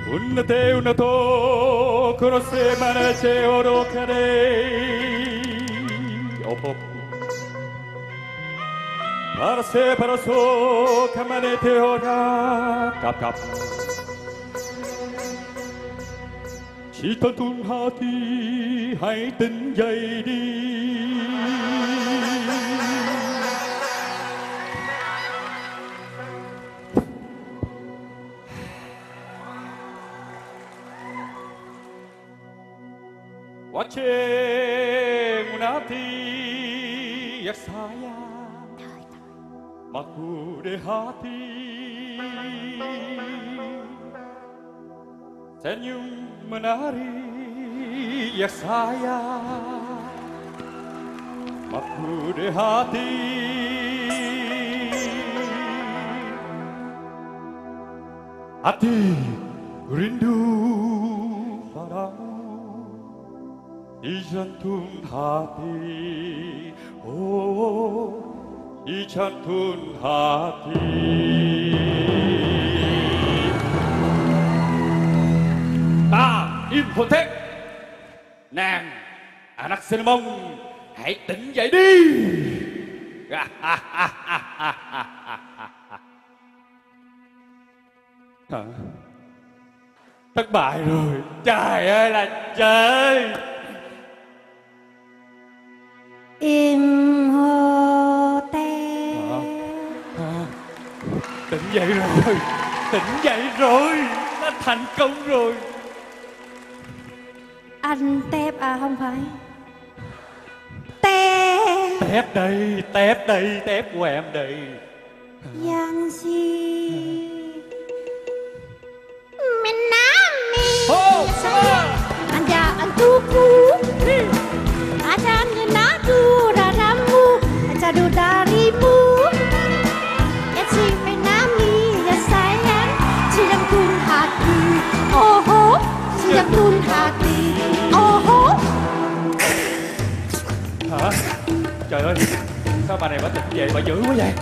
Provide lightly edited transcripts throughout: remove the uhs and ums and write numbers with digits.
Una te una to conoce manace oro care opo para se para so kamane te ora kap chỉ toàn tuôn hati hãy tỉnh dậy đi Wache munati yaksaya makude hati senyum menari yaksaya makude hati hati rindu padamu di jantung hati, oh, di jantung hati. Ta Imhotep, nàng anak Cinnamon, hãy tỉnh dậy đi. Thất bại rồi, trời ơi là trời. Imhotep tỉnh dậy rồi, tỉnh dậy rồi, đã thành công rồi. Anh Tép à không phải Tép. Tép đây, tép đây, tép của em đây. Giang si mình nám mi anh già anh tu ku acan ngenadu raramu acadu darimu esi menami ya sayang jantung hati oh jantung hati oh. Hả? Trời ơi, sao bà này bà tỉnh vậy, bà dữ quá vậy?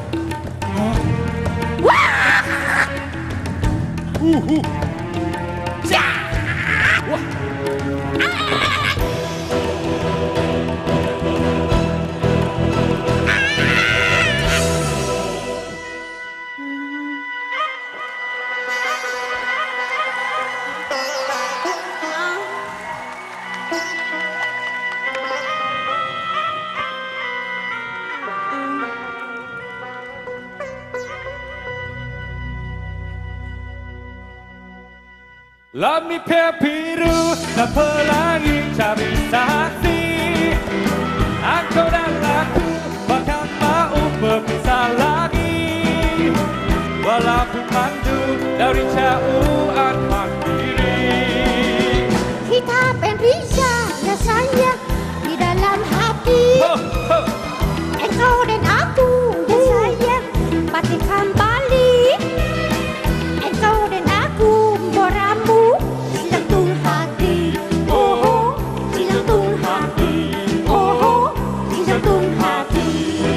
Lami pepiru na pelangi cari saksi. Engkau dan aku bahkan mau berpisah lagi. Walaupun mandu dari jauhan mandiri. Kita berisha ya sayang di dalam hati. Engkau dan aku ya sayang batin kembali. Engkau dan aku boramu jantung hati. Oh, jantung hati. Oh, jantung hati.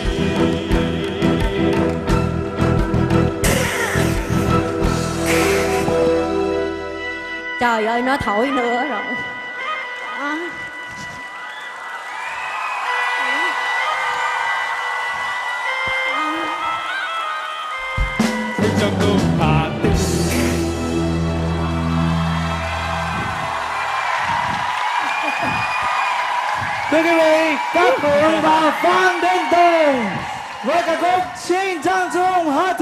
Trời ơi, nó thổi nữa rồi. Jantung hati. Thưa quý vị, các cụ và Phan Đình Tùng với ca khúc Xin Trang Trung Hati.